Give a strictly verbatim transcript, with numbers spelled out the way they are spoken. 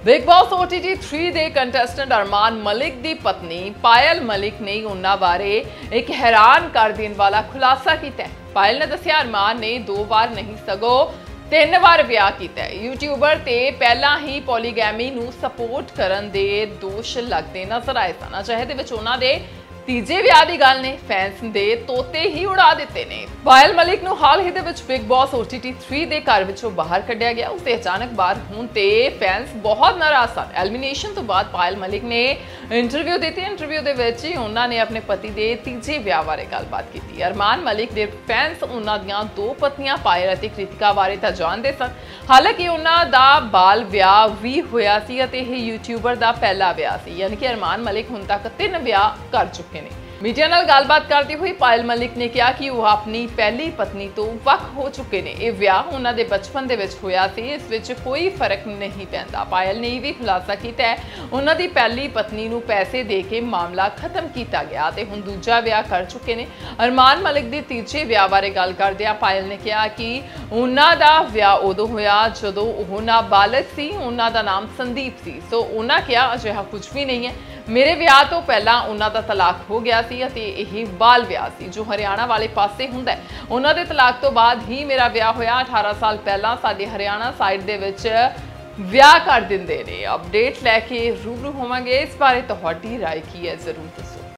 Big Boss O T T three ਦੇ contestant Armaan Malik ਦੀ ਪਤਨੀ ਪਾਇਲ ਮਲਿਕ ਨੇ ਉਹਨਾਂ ਬਾਰੇ ਇੱਕ ਹੈਰਾਨ ਕਰ ਦੇਣ ਵਾਲਾ ਖੁਲਾਸਾ ਕੀਤਾ ਹੈ। ਪਾਇਲ ਨੇ ਦੱਸਿਆ ਅਰਮਾਨ ਨੇ ਦੋ ਵਾਰ ਨਹੀਂ ਸਗੋਂ ਤਿੰਨ ਵਾਰ ਵਿਆਹ ਕੀਤਾ ਹੈ। ਯੂਟਿਊਬਰ ਤੇ ਪਹਿਲਾਂ ਹੀ ਪੋਲੀਗੈਮੀ ਨੂੰ ਸਪੋਰਟ ਕਰਨ ਦੇ ਦੋਸ਼ ਲੱਗਦੇ ਨਜ਼ਰ ਆਏ ਸਨ। ਅਜਿਹੇ ਦੇ ਵਿੱਚ ਉਹਨਾਂ ਦੇ ਤੀਜੇ ਵਿਆਹ ਦੀ ਗੱਲ ਨੇ ਫੈਨਸ ਦੇ ਤੋਤੇ ਹੀ ਉਡਾ ਦਿੱਤੇ ਨੇ। ਪਾਇਲ ਮਲਿਕ ਨੂੰ ਹਾਲ ਹੀ ਦੇ ਵਿੱਚ Bigg Boss O T T three ਦੇ ਘਰ ਵਿੱਚੋਂ ਬਾਹਰ ਕੱਢਿਆ ਗਿਆ। ਉਸਦੇ ਅਚਾਨਕ ਬਾਹਰ ਹੋਣ ਤੇ ਫੈਨਸ ਬਹੁਤ ਨਾਰਾਜ਼ ਸਨ। ਐਲੀਮੀਨੇਸ਼ਨ ਤੋਂ ਬਾਅਦ ਪਾਇਲ ਮਲਿਕ ਨੇ ਇੰਟਰਵਿਊ ਦਿੱਤੀ। ਇੰਟਰਵਿਊ ਦੇ ਵਿੱਚ ਹੀ ਉਹਨਾਂ ਨੇ ਆਪਣੇ ਪਤੀ ਦੇ ਤੀਜੇ ਵਿਆਹ ਬਾਰੇ ਗੱਲਬਾਤ ਕੀਤੀ। ਅਰਮਾਨ ਮਲਿਕ ਦੇ ਫੈਨਸ ਉਹਨਾਂ ਦੀਆਂ ਦੋ ਪਤਨੀਆਂ ਪਾਇਲ ਅਤੇ ਕ੍ਰਿਤਿਕਾ ਬਾਰੇ ਤਾਂ ਜਾਣਦੇ ਸਨ। ਹਾਲਾਂਕਿ ਉਹਨਾਂ ਦਾ ਬਾਲ ਵਿਆਹ ਵੀ ਹੋਇਆ ਸੀ ਅਤੇ ਇਹ ਯੂਟਿਊਬਰ ਦਾ ਪਹਿਲਾ ਵਿਆਹ ਸੀ, ਯਾਨੀ ਕਿ ਅਰਮਾਨ ਮਲਿਕ ਹੁਣ ਤੱਕ ਤਿੰਨ ਵਿਆਹ ਕਰ ਚੁੱਕੇ। मीडिया नाल गलबात करती हुई पायल मलिक ने कहा कि वह अपनी पहली पत्नी तो वख हो चुके ने। यह विआह उन्हां दे बचपन दे विच होया सी, इस विच कोई फर्क नहीं पैंदा। पायल ने भी खुलासा किया है उन्हां दी पहली पत्नी नूं पैसे दे के मामला खत्म किया गया ते हुण दूजा विआह कर चुके ने। अरमान मलिक दे तीजे विआह बारे गल करदिआं पायल ने कहा कि उन्हां दा विआह उदों होया जदों ओह नाबालग सी। उन्हां दा नाम संदीप सी। सो उन्हां कहा अजिहा कुछ भी नहीं है, मेरे विआह तो पहला उन्हां दा तलाक हो गया सी ਅਤੇ ਇਹ ਬਾਲ ਵਿਆਹ ਸੀ ਜੋ ਹਰਿਆਣਾ ਵਾਲੇ ਪਾਸੇ ਹੁੰਦਾ ਹੈ। ਉਹਨਾਂ ਦੇ ਤਲਾਕ ਤੋਂ ਬਾਅਦ ਹੀ ਮੇਰਾ ਵਿਆਹ ਹੋਇਆ। ਅਠਾਰਾਂ ਸਾਲ ਪਹਿਲਾਂ ਸਾਡੇ ਹਰਿਆਣਾ ਸਾਈਡ ਦੇ ਵਿੱਚ ਵਿਆਹ ਕਰ ਦਿੰਦੇ ਨੇ। ਅਪਡੇਟ ਲੈ ਕੇ ਰੂਬਰੂ ਹੋਵਾਂਗੇ। ਇਸ ਬਾਰੇ ਤੁਹਾਡੀ ਰਾਏ ਕੀ ਹੈ ਜ਼ਰੂਰ ਦੱਸੋ।